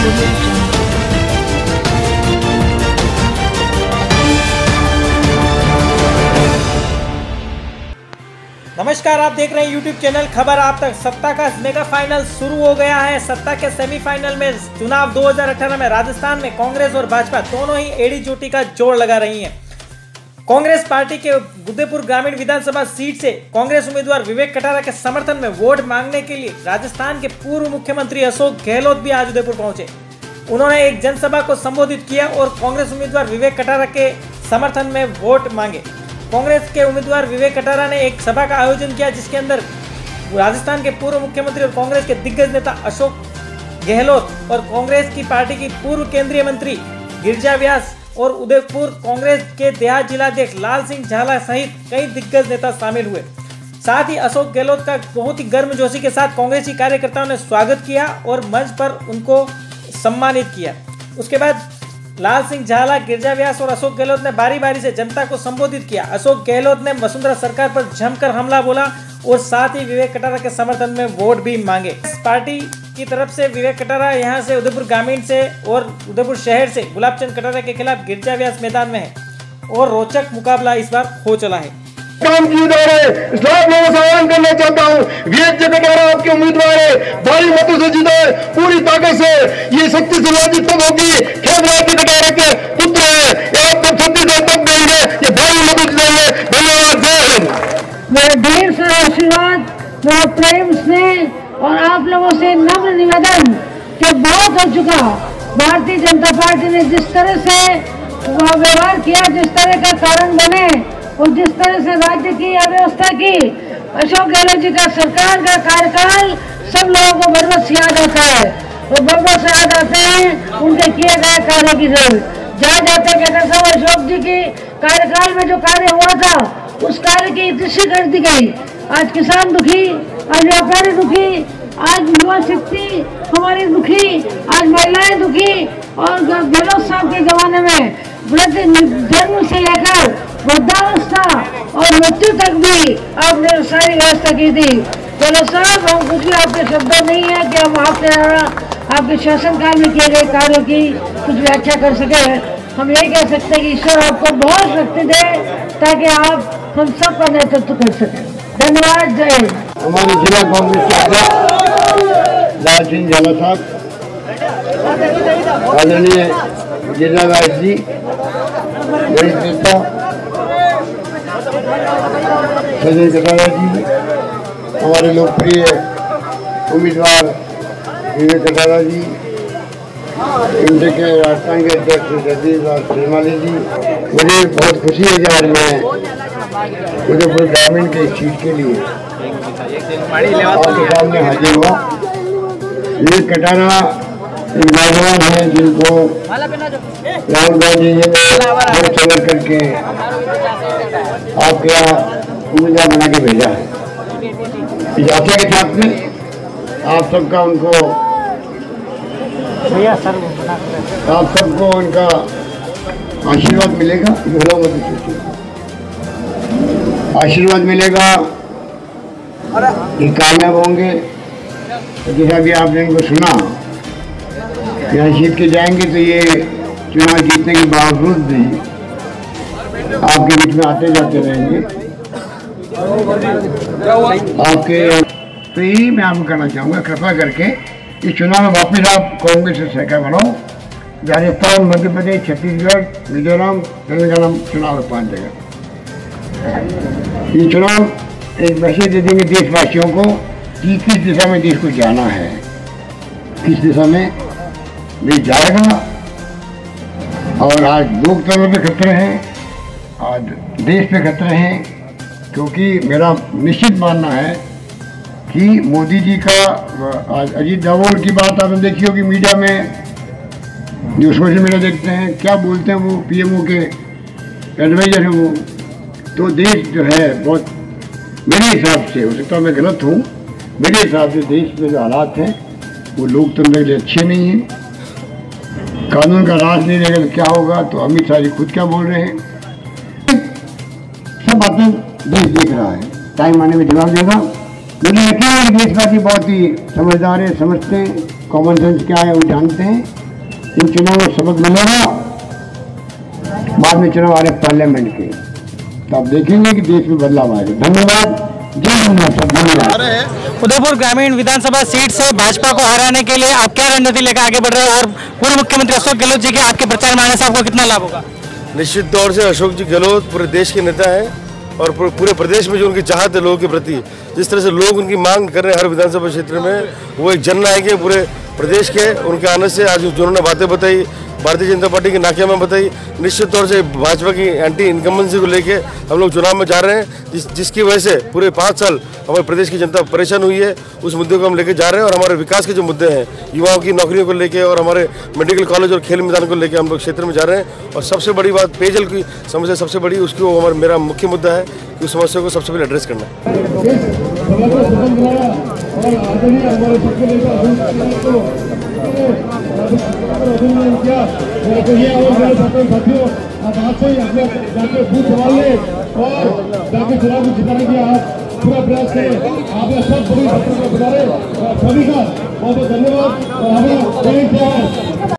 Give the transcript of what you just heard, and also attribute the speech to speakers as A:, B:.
A: नमस्कार, आप देख रहे हैं यूट्यूब चैनल खबर आप तक। सत्ता का मेगा फाइनल शुरू हो गया है। सत्ता के सेमीफाइनल में चुनाव 2018 में राजस्थान में कांग्रेस और भाजपा दोनों ही एड़ी चोटी का जोड़ लगा रही हैं। कांग्रेस पार्टी के उदयपुर ग्रामीण विधानसभा सीट से कांग्रेस उम्मीदवार विवेक कटारा के समर्थन में वोट मांगने के लिए राजस्थान के पूर्व मुख्यमंत्री अशोक गहलोत भी आज उदयपुर पहुंचे। उन्होंने एक जनसभा को संबोधित किया और कांग्रेस उम्मीदवार विवेक कटारा के समर्थन में वोट मांगे। कांग्रेस के उम्मीदवार विवेक कटारा ने एक सभा का आयोजन किया जिसके अंदर राजस्थान के पूर्व मुख्यमंत्री और कांग्रेस के दिग्गज नेता अशोक गहलोत और कांग्रेस की पार्टी की पूर्व केंद्रीय मंत्री गिरिजा व्यास और उदयपुर कांग्रेस के देहात जिलाध्यक्ष लाल सिंह झाला सहित कई दिग्गज नेता शामिल हुए। साथ ही अशोक गहलोत का बहुत ही गर्मजोशी के साथ कांग्रेसी कार्यकर्ताओं ने स्वागत किया और मंच पर उनको सम्मानित किया। उसके बाद लाल सिंह झाला, गिरिजा व्यास और अशोक गहलोत ने बारी बारी से जनता को संबोधित किया। अशोक गहलोत ने वसुंधरा सरकार पर जमकर हमला बोला और साथ ही विवेक कटारा के समर्थन में वोट भी मांगे। इस पार्टी की तरफ से विवेक कटारा यहां से उदयपुर ग्रामीण से और उदयपुर शहर से गुलाबचंद कटारा के खिलाफ गिरिजा व्यास मैदान में है और रोचक मुकाबला इस बार हो चला है।
B: काम की इस्लाम लोगों से आह्वान करना चाहता हूँ, विवेक कटारा आपके उम्मीदवार है, भारी मतों से जीता है, पूरी ताकत से ये शक्ति समाजी तब होगी। खेमराज कटारा के पुत्र है, आपको छत्तीसगढ़ तक देंगे, ये भारी मतों से जीतेंगे। धन्यवाद, जय हिंद।
C: मेरा ढेर सारा आशीर्वाद, मेरा प्रेम स्नेह और आप लोगों से नम्र निवेदन कि बहुत हो चुका। भारतीय जनता पार्टी ने जिस तरह से व्यवहार किया, जिस तरह का कारण बने और जिस तरह से राज्य की अव्यवस्था की, अशोक गहलोत जी का सरकार का कार्यकाल सब लोगों को बरबस याद आता है और बरबस याद आते हैं उनके किए गए कार्य की जरूरत। जहाँ जाते कहते सब अशोक जी के कार्यकाल में जो कार्य हुआ था उस कार्य की दृष्टि कर दी गई। आज किसान दुखी, आज व्यापारी दुखी, आज युवा शक्ति हमारी दुखी, आज महिलाएं दुखी और गहलोत साहब के जमाने में वृद्ध जन्म से लेकर वृद्धावस्था और मृत्यु तक भी आपने सारी व्यवस्था की थी। गहलोत साहब, हम कुछ भी आपके शब्द नहीं है कि हम आपके शासनकाल में किए गए कार्यों की कुछ व्याख्या कर सके। हम ये कह सकते हैं कि ईश्वर आपको बहुत शक्ति दे ताकि आप हम सब का नेतृत्व कर सकें। धन्यवाद, जय हिंद।
B: हमारे जिला कांग्रेस के अध्यक्ष लाल सिंह झाला साहब, आदरणीय गिरिजा व्यास जी, वरिष्ठ नेता संजय कटारा जी, हमारे लोकप्रिय उम्मीदवार विवेक कटारा जी, इंडिया के राजस्थान के अध्यक्ष जगदीश श्रीमाली जी, मुझे बहुत खुशी है कि आज मैं उदयपुर ग्रामीण के सीट के लिए आपके सामने हाजिर हुआ। विवेक कटारा एक नौजवान है जिनको राहुल गांधी जी ने वोट संग्रह करके आपके यहाँ उम्मीदवार बना के भेजा है। इस आशा के साथ में आप सबका उनका आशीर्वाद मिलेगा, आशीर्वाद मिलेगा, ये कामयाब होंगे। जैसा भी आपने इनको सुना, यहाँ जीत के जाएंगे तो ये चुनाव जीतने के बावजूद भी आपके बीच में आते जाते रहेंगे। आपके तो यही मैं आपको कहना चाहूँगा, कृपया करके इस चुनाव में वापस आप कांग्रेस से सहकार बनाओ। राजस्थान, मध्य प्रदेश, छत्तीसगढ़, मिजोरम, तेलंगाना चुनाव है 5 जगह। ये चुनाव एक मैसेज दे देंगे देशवासियों को कि किस दिशा में देश को जाना है, किस दिशा में देश जाएगा। और आज लोकतंत्र पे खतरे हैं, आज देश पे खतरे हैं, क्योंकि मेरा निश्चित मानना है कि मोदी जी का, आज अजीत डावोल की बात आपने देखी होगी मीडिया में, जो सोशल मीडिया देखते हैं, क्या बोलते हैं वो पीएमओ के एडवाइजर हैं वो। तो देश जो है बहुत, मेरे हिसाब से, हो सकता है मैं गलत हूँ, मेरे हिसाब से देश में जो हालात हैं वो लोकतंत्र के लिए अच्छे नहीं हैं। कानून का राज नहीं रहेगा तो क्या होगा। तो अमित शाह जी खुद क्या बोल रहे हैं, सब बातें देश देख रहा है, टाइम आने में जवाब देगा। मुझे यकीन है देशवासी बहुत ही समझदार है, समझते हैं कॉमन सेंस क्या है वो जानते हैं। इन चुनाव में सबक मिलेगा, बाद में चुनाव आ रहे पार्लियामेंट के, तो आप देखेंगे कि देश में बदलाव आएगा। धन्यवाद, जय हिंद, धन्यवाद।
A: उदयपुर ग्रामीण विधानसभा सीट से भाजपा को हराने के लिए आप क्या रणनीति लेकर आगे बढ़ रहे हैं और पूर्व मुख्यमंत्री अशोक गहलोत जी के आपके प्रचार में आने से आपको कितना लाभ होगा?
D: निश्चित तौर से अशोक जी गहलोत पूरे देश के नेता हैं और पूरे प्रदेश में जो उनकी चाहत है लोगों के प्रति, जिस तरह से लोग उनकी मांग कर रहे हैं हर विधानसभा क्षेत्र में, वो एक जननायक है पूरे प्रदेश के। उनके आने से आज जो उन्होंने बातें बताई भारतीय जनता पार्टी के नाके में बताई, निश्चित तौर से भाजपा की एंटी इनकम्बेंसी को लेके हम लोग चुनाव में जा रहे हैं, जिसकी वजह से पूरे 5 साल हमारे प्रदेश की जनता परेशान हुई है। उस मुद्दे को हम लेके जा रहे हैं और हमारे विकास के जो मुद्दे हैं, युवाओं की नौकरियों को लेके और हमारे मेडिकल कॉलेज और खेल मैदान को लेके हम लोग क्षेत्र में जा रहे हैं। और सबसे बड़ी बात पेयजल की समस्या सबसे बड़ी, उसकी वो मेरा मुख्य मुद्दा है कि उस समस्या को सबसे पहले एड्रेस करना
E: पूरा प्रयास करें। आपने सब बड़ी सभी का बहुत बहुत धन्यवाद और हमें